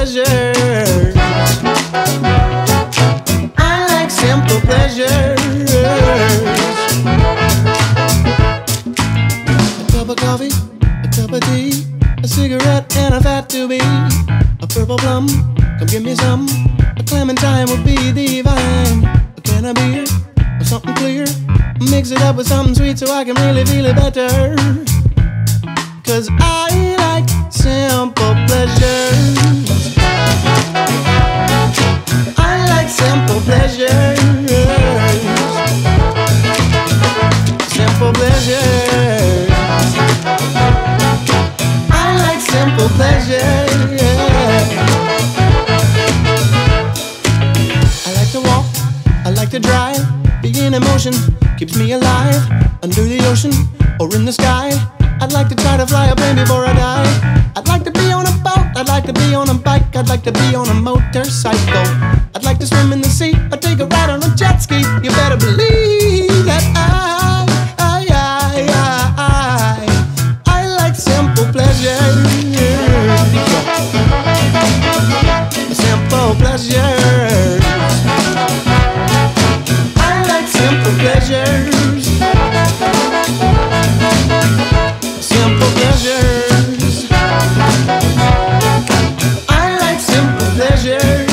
pleasures. I like simple pleasures. A cup of coffee, a cup of tea, a cigarette and a fat doobie, a purple plum, come give me some. A clementine would be divine. A can of beer or something clear, mix it up with something sweet so I can really feel it better. 'Cause I like simple pleasures. I like simple pleasures. Simple pleasures. I like simple pleasures. I like to walk, I like to drive. Being in motion keeps me alive. Under the ocean or in the sky, I'd like to try to fly a plane before I die. I'd like to be on a boat, I'd like to be on a bike, I'd like to be on a motorcycle. I'd like to swim in the sea or take a ride on a jet ski. You better believe that I like simple pleasures. Simple pleasures. I like simple pleasures. Simple pleasures. I like simple pleasures.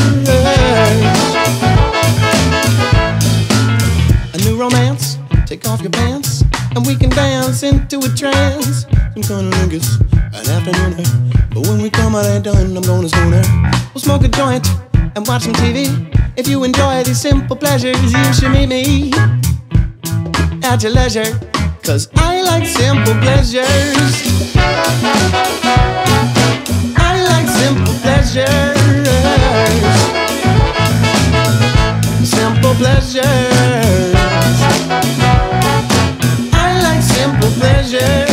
A new romance, take off your pants, and we can dance into a trance. Some cunnilingus, an afternooner, but when we come out ain't done, I'm gonna sooner. We'll smoke a joint and watch some TV. If you enjoy these simple pleasures, you should meet me at your leisure. 'Cause I like simple pleasures. I like simple pleasures. Simple pleasures. I like simple pleasures.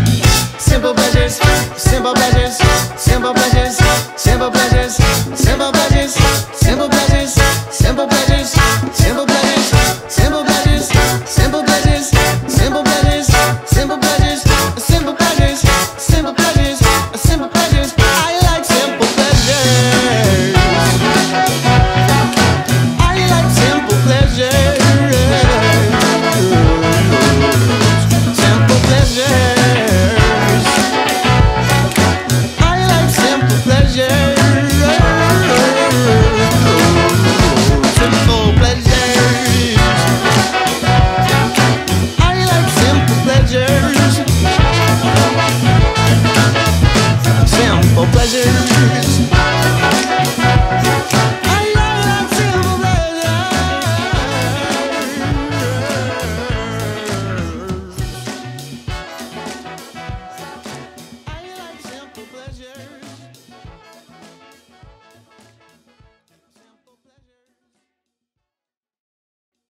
Simple pleasures, simple pleasures, simple pleasures, simple pleasures, simple pleasures.